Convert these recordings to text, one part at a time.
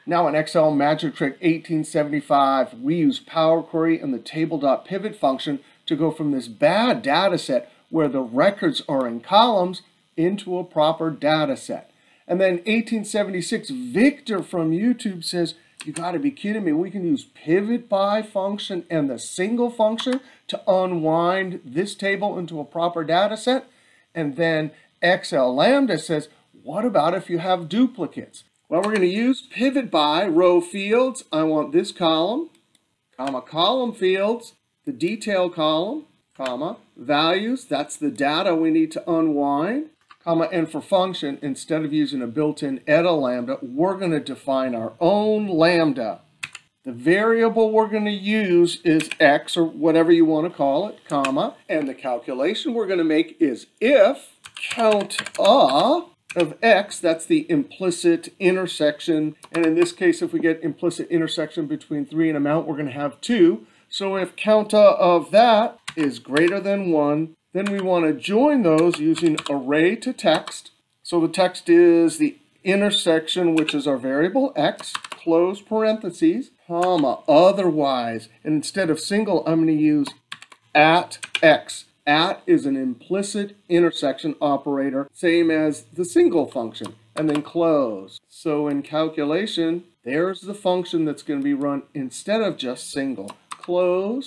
Now in Excel Magic Trick 1875, we use Power Query and the table.pivot function to go from this bad data set where the records are in columns into a proper data set. And then 1876, Victor from YouTube says, you gotta be kidding me, we can use pivot by function and the single function to unwind this table into a proper data set. And then ExcelLambda says, what about if you have duplicates? Well, we're going to use pivot by row fields. I want this column, comma, column fields, the detail column, comma, values, that's the data we need to unwind, comma, and for function, instead of using a built-in ExcelLambda, we're going to define our own lambda. The variable we're going to use is x, or whatever you want to call it, comma, and the calculation we're going to make is if COUNTA of x, that's the implicit intersection, and in this case, if we get implicit intersection between 3 and amount, we're going to have 2. So if COUNTA of that is greater than 1, then we want to join those using array to text. So the text is the intersection, which is our variable x, close parentheses, comma, otherwise, and instead of single, I'm going to use at x. At is an implicit intersection operator, same as the single function, and then close. So in calculation, there's the function that's going to be run instead of just single. Close,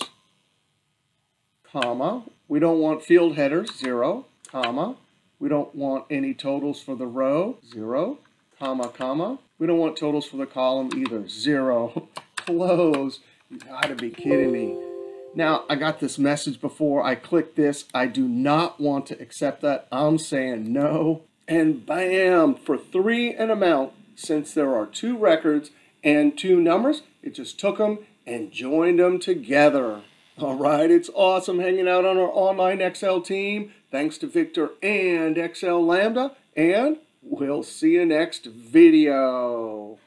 comma, we don't want field headers, 0, comma, we don't want any totals for the row, 0, comma, comma, we don't want totals for the column either, 0, close. You gotta be kidding me. Now, I got this message before I click this. I do not want to accept that. I'm saying no. And bam, for 3 and amount, since there are 2 records and 2 numbers, it just took them and joined them together. All right, it's awesome hanging out on our online Excel team. Thanks to Victor and ExcelLambda, and we'll see you next video.